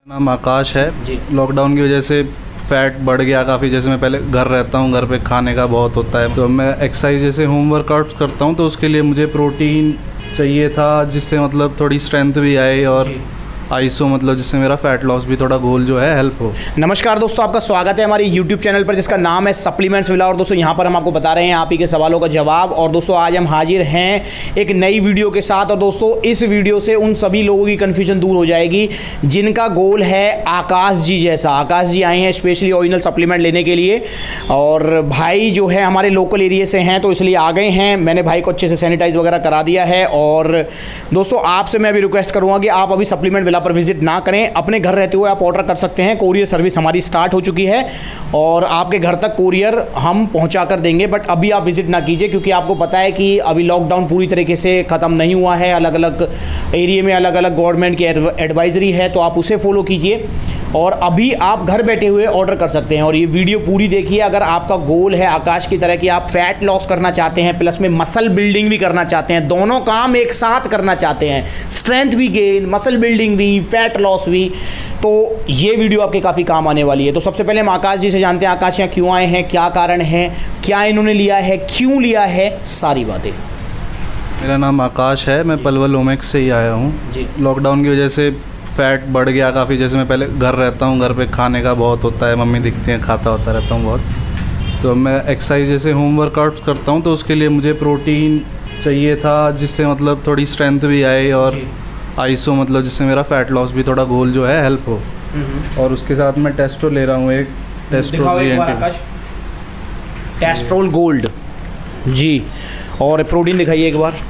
नाम आकाश है जी। लॉकडाउन की वजह से फैट बढ़ गया काफ़ी। जैसे मैं पहले घर रहता हूँ, घर पे खाने का बहुत होता है, तो मैं एक्सरसाइज जैसे होम वर्कआउट्स करता हूँ, तो उसके लिए मुझे प्रोटीन चाहिए था जिससे मतलब थोड़ी स्ट्रेंथ भी आए और आईसो मतलब जिससे मेरा फैट लॉस भी थोड़ा गोल जो है हेल्प हो। नमस्कार दोस्तों, आपका स्वागत है हमारे YouTube चैनल पर जिसका नाम है सप्लीमेंट्स विला। और दोस्तों यहाँ पर हम आपको बता रहे हैं आप ही के सवालों का जवाब। और दोस्तों आज हम हाजिर हैं एक नई वीडियो के साथ। और दोस्तों इस वीडियो से उन सभी लोगों की कन्फ्यूजन दूर हो जाएगी जिनका गोल है आकाश जी जैसा। आकाश जी आए हैं स्पेशली ओरिजिनल सप्लीमेंट लेने के लिए, और भाई जो है हमारे लोकल एरिया से हैं तो इसलिए आ गए हैं। मैंने भाई को अच्छे से सैनिटाइज वगैरह करा दिया है। और दोस्तों आपसे मैं अभी रिक्वेस्ट करूँगा कि आप अभी सप्लीमेंट विला पर विजिट ना करें, अपने घर रहते हुए आप ऑर्डर कर सकते हैं। कोरियर सर्विस हमारी स्टार्ट हो चुकी है और आपके घर तक कोरियर हम पहुंचा कर देंगे। बट अभी आप विजिट ना कीजिए क्योंकि आपको पता है कि अभी लॉकडाउन पूरी तरीके से ख़त्म नहीं हुआ है। अलग अलग एरिया में अलग अलग गवर्नमेंट की एडवाइजरी है, तो आप उसे फॉलो कीजिए और अभी आप घर बैठे हुए ऑर्डर कर सकते हैं। और ये वीडियो पूरी देखिए अगर आपका गोल है आकाश की तरह कि आप फैट लॉस करना चाहते हैं प्लस में मसल बिल्डिंग भी करना चाहते हैं, दोनों काम एक साथ करना चाहते हैं, स्ट्रेंथ भी गेन, मसल बिल्डिंग भी, फैट लॉस भी, तो ये वीडियो आपके काफ़ी काम आने वाली है। तो सबसे पहले हम आकाश जी से जानते हैं आकाश यहाँ क्यों आए हैं, क्या कारण है, क्या इन्होंने लिया है, क्यों लिया है, सारी बातें। मेरा नाम आकाश है, मैं पलवल ओमेक्स से ही आया हूँ जी। लॉकडाउन की वजह से फैट बढ़ गया काफ़ी। जैसे मैं पहले घर रहता हूँ, घर पे खाने का बहुत होता है, मम्मी दिखती हैं, खाता होता रहता हूँ बहुत, तो मैं एक्सरसाइज जैसे होम वर्कआउट्स करता हूँ, तो उसके लिए मुझे प्रोटीन चाहिए था जिससे मतलब थोड़ी स्ट्रेंथ भी आए और आईसो मतलब जिससे मेरा फैट लॉस भी थोड़ा गोल जो है हेल्प हो। और उसके साथ मैं टेस्टो ले रहा हूँ, एक टेस्टो टेस्ट्रोल गोल्ड जी। और प्रोटीन दिखाइए एक बार।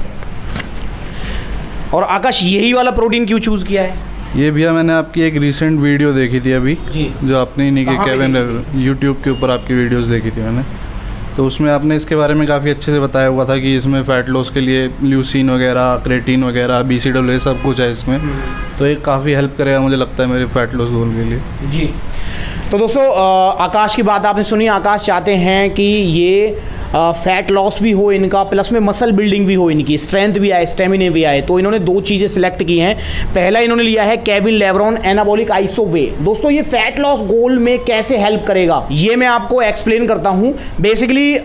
और आकाश यही वाला प्रोटीन क्यों चूज़ किया है? ये भैया मैंने आपकी एक रिसेंट वीडियो देखी थी अभी जी। जो आपने नहीं कि केविन यूट्यूब के ऊपर आपकी वीडियोस देखी थी मैंने, तो उसमें आपने इसके बारे में काफ़ी अच्छे से बताया हुआ था कि इसमें फ़ैट लॉस के लिए ल्यूसीन वगैरह, क्रेटीन वगैरह, BCAA सब कुछ है इसमें, तो ये काफ़ी हेल्प करेगा मुझे लगता है मेरे फैट लॉस गोल के लिए। जी। तो दोस्तों आकाश की बात आपने सुनी। आकाश चाहते हैं कि ये फैट लॉस भी हो इनका प्लस में मसल बिल्डिंग भी हो, इनकी स्ट्रेंथ भी आए, स्टेमिना भी आए। तो इन्होंने दो चीज़ें सिलेक्ट की हैं। पहला इन्होंने लिया है Kevin Levrone anabolic iso whey. दोस्तों ये फैट लॉस गोल में कैसे हेल्प करेगा ये मैं आपको एक्सप्लेन करता हूँ। बेसिकली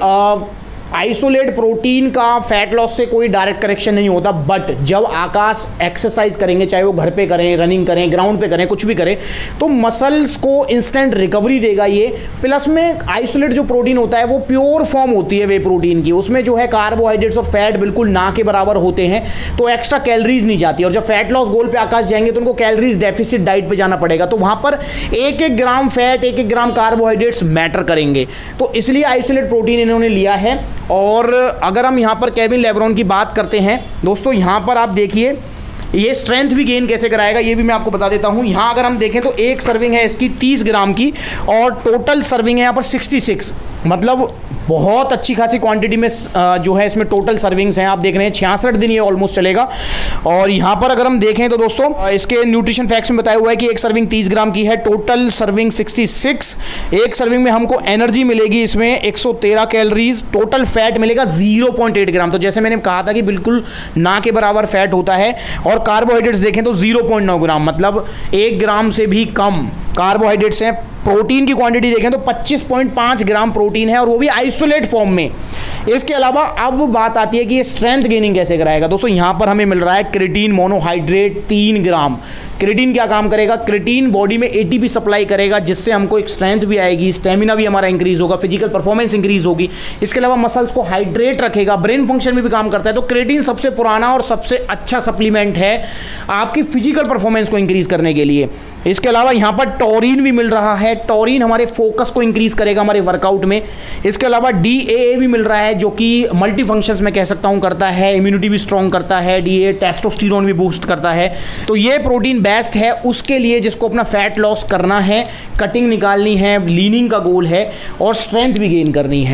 आइसोलेट प्रोटीन का फैट लॉस से कोई डायरेक्ट कनेक्शन नहीं होता, बट जब आकाश एक्सरसाइज करेंगे, चाहे वो घर पे करें, रनिंग करें, ग्राउंड पे करें, कुछ भी करें, तो मसल्स को इंस्टेंट रिकवरी देगा ये। प्लस में आइसोलेट जो प्रोटीन होता है वो प्योर फॉर्म होती है वे प्रोटीन की, उसमें जो है कार्बोहाइड्रेट्स और फैट बिल्कुल ना के बराबर होते हैं, तो एक्स्ट्रा कैलोरीज नहीं जाती। और जब फैट लॉस गोल पे आकाश जाएंगे तो उनको कैलोरीज डेफिसिट डाइट पे जाना पड़ेगा, तो वहाँ पर एक एक ग्राम फैट, एक एक ग्राम कार्बोहाइड्रेट्स मैटर करेंगे, तो इसलिए आइसोलेट प्रोटीन इन्होंने लिया है। और अगर हम यहाँ पर केविन लेब्रॉन की बात करते हैं दोस्तों, यहाँ पर आप देखिए ये स्ट्रेंथ भी गेन कैसे कराएगा ये भी मैं आपको बता देता हूँ। यहाँ अगर हम देखें तो एक सर्विंग है इसकी 30 ग्राम की और टोटल सर्विंग है यहाँ पर 66, मतलब बहुत अच्छी खासी क्वांटिटी में जो है इसमें टोटल सर्विंग्स हैं। आप देख रहे हैं 66 दिन ये ऑलमोस्ट चलेगा। और यहाँ पर अगर हम देखें तो दोस्तों इसके न्यूट्रिशन फैक्ट्स में बताया हुआ है कि एक सर्विंग 30 ग्राम की है, टोटल सर्विंग 66। एक सर्विंग में हमको एनर्जी मिलेगी इसमें 113 कैलोरीज, टोटल फैट मिलेगा 0.8 ग्राम। तो जैसे मैंने कहा था कि बिल्कुल ना के बराबर फैट होता है। और कार्बोहाइड्रेट्स देखें तो 0.9 ग्राम, मतलब 1 ग्राम से भी कम कार्बोहाइड्रेट्स हैं। प्रोटीन की क्वांटिटी देखें तो 25.5 ग्राम प्रोटीन है और वो भी आइसोलेट फॉर्म में। इसके अलावा अब बात आती है कि ये स्ट्रेंथ गेनिंग कैसे कराएगा। दोस्तों यहाँ पर हमें मिल रहा है क्रेटीन मोनोहाइड्रेट 3 ग्राम। क्रेटीन क्या काम करेगा? क्रेटीन बॉडी में ATP सप्लाई करेगा जिससे हमको एक स्ट्रेंथ भी आएगी, स्टेमिना भी हमारा इंक्रीज होगा, फिजिकल परफॉर्मेंस इंक्रीज होगी। इसके अलावा मसल्स को हाइड्रेट रखेगा, ब्रेन फंक्शन में भी काम करता है। तो क्रेटीन सबसे पुराना और सबसे अच्छा सप्लीमेंट है आपकी फिजिकल परफॉर्मेंस को इंक्रीज करने के लिए। इसके अलावा यहाँ पर टॉरिन भी मिल रहा है, टॉरिन हमारे फोकस को इंक्रीज करेगा हमारे वर्कआउट में। इसके अलावा DAA भी मिल रहा है जो कि मल्टी फंक्शंस में कह सकता हूँ करता है, इम्यूनिटी भी स्ट्रॉन्ग करता है, DAA टेस्टोस्टेरोन भी बूस्ट करता है। तो ये प्रोटीन बेस्ट है उसके लिए जिसको अपना फैट लॉस करना है, कटिंग निकालनी है, लीनिंग का गोल है और स्ट्रेंथ भी गेन करनी है।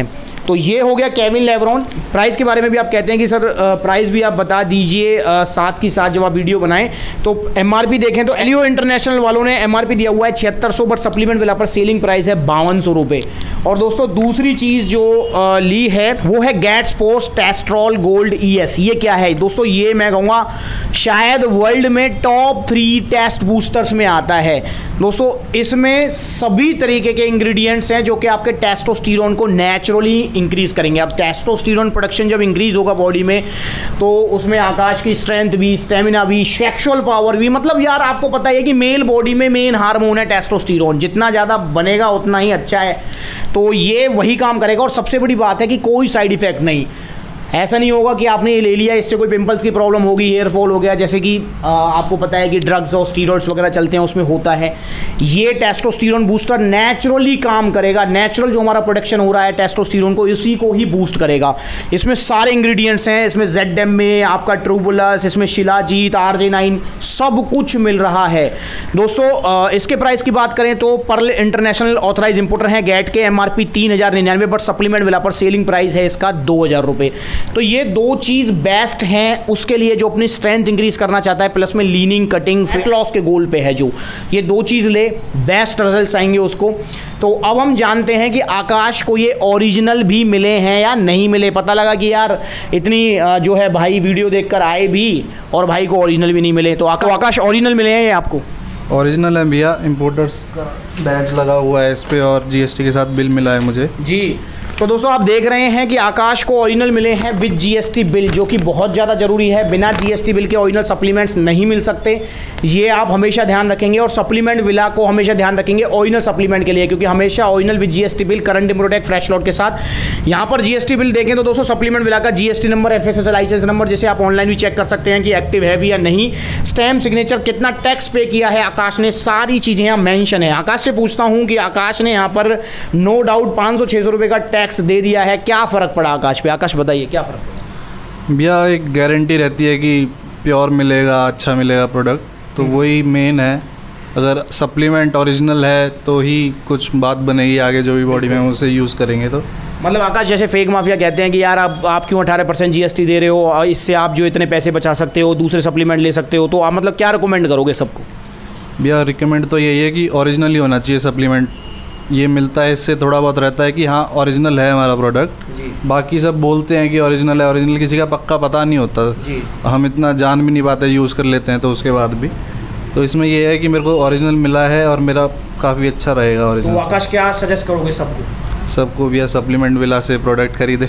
तो ये हो गया केविन लेब्रॉन। प्राइस के बारे में भी आप कहते हैं कि सर प्राइस भी आप बता दीजिए साथ की साथ जब आप वीडियो बनाएं। तो एमआरपी देखें तो एलियो इंटरनेशनल वालों ने एमआरपी दिया हुआ है 7600, बट सप्लीमेंट विला पर सेलिंग प्राइस है 5200 रुपये। और दोस्तों दूसरी चीज़ जो ली है वो है GAT sports Testrol gold ES। ये क्या है दोस्तों? ये मैं कहूँगा शायद वर्ल्ड में टॉप 3 टेस्ट बूस्टर्स में आता है दोस्तों। इसमें सभी तरीके के इंग्रेडिएंट्स हैं जो कि आपके टेस्टोस्टेरोन को नेचुरली इंक्रीज करेंगे। अब टेस्टोस्टेरोन प्रोडक्शन जब इंक्रीज होगा बॉडी में तो उसमें आकाश की स्ट्रेंथ भी, स्टेमिना भी, सेक्सुअल पावर भी, मतलब यार आपको पता है कि मेल बॉडी में मेन हार्मोन है टेस्टोस्टेरोन, जितना ज़्यादा बनेगा उतना ही अच्छा है। तो ये वही काम करेगा। और सबसे बड़ी बात है कि कोई साइड इफेक्ट नहीं, ऐसा नहीं होगा कि आपने ये ले लिया इससे कोई पिंपल्स की प्रॉब्लम होगी, हेयर फॉल हो गया, जैसे कि आपको पता है कि ड्रग्स और स्टीरॉइड्स वगैरह चलते हैं उसमें होता है। ये टेस्टोस्टेरोन बूस्टर नेचुरली काम करेगा। नेचुरल जो हमारा प्रोडक्शन हो रहा है टेस्टोस्टेरोन को, इसी को ही बूस्ट करेगा। इसमें सारे इंग्रेडिएंट्स हैं, इसमें ZM में आपका ट्रूबुलस, इसमें शिलाजीत, RJ9 सब कुछ मिल रहा है दोस्तों। इसके प्राइस की बात करें तो पर्ल इंटरनेशनल ऑथराइज इंपोर्टर है गैट के, MRP 3099, बट सप्लीमेंट विला पर सेलिंग प्राइस है इसका 2000 रुपये। तो ये दो चीज़ बेस्ट हैं उसके लिए जो अपनी स्ट्रेंथ इंक्रीज करना चाहता है, प्लस में लीनिंग, कटिंग, फैट लॉस के गोल पे है जो, ये दो चीज़ ले बेस्ट रिजल्ट्स आएंगे उसको। तो अब हम जानते हैं कि आकाश को ये ओरिजिनल भी मिले हैं या नहीं मिले। पता लगा कि यार इतनी जो है भाई वीडियो देखकर आए भी और भाई को ओरिजिनल भी नहीं मिले। तो आकाश ओरिजिनल मिले हैं ये आपको? ओरिजिनल है भैया, इम्पोर्टर्स का बैज लगा हुआ है इस पर और GST के साथ बिल मिला है मुझे जी। तो दोस्तों आप देख रहे हैं कि आकाश को ओरिजिनल मिले हैं विद GST बिल, जो कि बहुत ज़्यादा ज़रूरी है। बिना GST बिल के ओरिजिनल सप्लीमेंट्स नहीं मिल सकते, ये आप हमेशा ध्यान रखेंगे। और सप्लीमेंट विला को हमेशा ध्यान रखेंगे ओरिजिनल सप्लीमेंट के लिए, क्योंकि हमेशा original with GST bill, current import date, fresh lot के साथ। यहाँ पर GST बिल देखें तो दोस्तों सप्लीमेंट विला का GST number, FSSAI license number, जैसे आप ऑनलाइन भी चेक कर सकते हैं कि एक्टिव है भी या नहीं। स्टैम्प, सिग्नेचर, कितना टैक्स पे किया है आकाश ने, सारी चीज़ें यहाँ मैंशन है। आकाश से पूछता हूँ कि आकाश ने यहाँ पर नो डाउट 500-600 रुपये का टैक्स दे दिया है, क्या फ़र्क पड़ा आकाश पे? आकाश बताइए क्या फ़र्क पड़ा? भैया एक गारंटी रहती है कि प्योर मिलेगा, अच्छा मिलेगा प्रोडक्ट, तो वही मेन है। अगर सप्लीमेंट ओरिजिनल है तो ही कुछ बात बनेगी आगे, जो भी बॉडी में उसे यूज़ करेंगे तो। मतलब आकाश जैसे फेक माफिया कहते हैं कि यार आप क्यों 18% GST दे रहे हो, इससे आप जो इतने पैसे बचा सकते हो, दूसरे सप्लीमेंट ले सकते हो, तो आप मतलब क्या रिकमेंड करोगे सबको? भैया रिकमेंड तो यही है कि ओरिजिनल ही होना चाहिए सप्लीमेंट। ये मिलता है, इससे थोड़ा बहुत रहता है कि हाँ ओरिजिनल है हमारा प्रोडक्ट। बाकी सब बोलते हैं कि ओरिजिनल है, ओरिजिनल किसी का पक्का पता नहीं होता जी। हम इतना जान भी नहीं पाते, यूज़ कर लेते हैं तो उसके बाद भी। तो इसमें ये है कि मेरे को ओरिजिनल मिला है और मेरा काफ़ी अच्छा रहेगा ओरिजिनल। तो आकाश क्या सजेस्ट करोगे सबको? सबको भैया सप्लीमेंट विला से प्रोडक्ट खरीदें,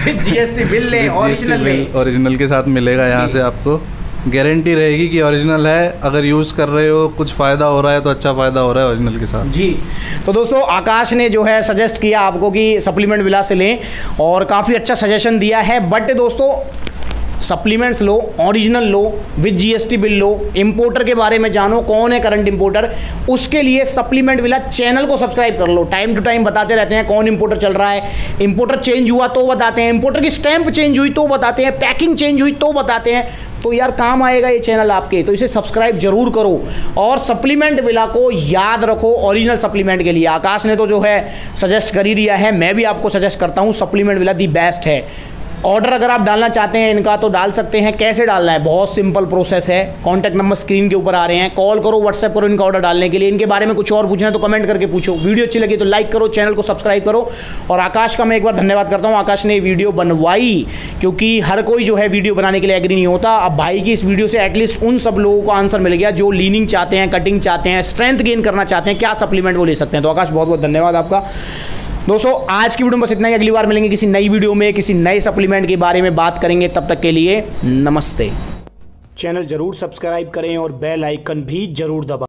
GST बिल लें, ओरिजिनल के साथ मिलेगा यहाँ से, आपको गारंटी रहेगी कि ओरिजिनल है। अगर यूज़ कर रहे हो कुछ फ़ायदा हो रहा है तो अच्छा फ़ायदा हो रहा है ओरिजिनल के साथ जी। तो दोस्तों आकाश ने जो है सजेस्ट किया आपको कि सप्लीमेंट विला से लें और काफ़ी अच्छा सजेशन दिया है। बट दोस्तों सप्लीमेंट्स लो, ओरिजिनल लो, विद GST बिल लो, इंपोर्टर के बारे में जानो कौन है करंट इंपोर्टर, उसके लिए सप्लीमेंट विला चैनल को सब्सक्राइब कर लो। टाइम टू टाइम बताते रहते हैं कौन इंपोर्टर चल रहा है, इंपोर्टर चेंज हुआ तो बताते हैं, इंपोर्टर की स्टैंप चेंज हुई तो बताते हैं, पैकिंग चेंज हुई तो बताते हैं। तो यार काम आएगा ये चैनल आपके, तो इसे सब्सक्राइब जरूर करो। और सप्लीमेंट विला को याद रखो ओरिजिनल सप्लीमेंट के लिए। आकाश ने तो जो है सजेस्ट कर ही दिया है, मैं भी आपको सजेस्ट करता हूँ सप्लीमेंट विला दी बेस्ट है। ऑर्डर अगर आप डालना चाहते हैं इनका तो डाल सकते हैं। कैसे डालना है? बहुत सिंपल प्रोसेस है। कॉन्टैक्ट नंबर स्क्रीन के ऊपर आ रहे हैं, कॉल करो, व्हाट्सएप करो इनका ऑर्डर डालने के लिए। इनके बारे में कुछ और पूछना है तो कमेंट करके पूछो। वीडियो अच्छी लगी तो लाइक करो, चैनल को सब्सक्राइब करो। और आकाश का मैं एक बार धन्यवाद करता हूँ, आकाश ने वीडियो बनवाई, क्योंकि हर कोई जो है वीडियो बनाने के लिए एग्री नहीं होता। अब भाई की इस वीडियो से एटलीस्ट उन सब लोगों को आंसर मिल गया जो लीनिंग चाहते हैं, कटिंग चाहते हैं, स्ट्रेंथ गेन करना चाहते हैं, क्या सप्लीमेंट वो ले सकते हैं। तो आकाश बहुत बहुत धन्यवाद आपका। दोस्तों आज की वीडियो में बस इतना ही। अगली बार मिलेंगे किसी नई वीडियो में, किसी नए सप्लीमेंट के बारे में बात करेंगे। तब तक के लिए नमस्ते। चैनल जरूर सब्सक्राइब करें और बेल आइकन भी जरूर दबाएं।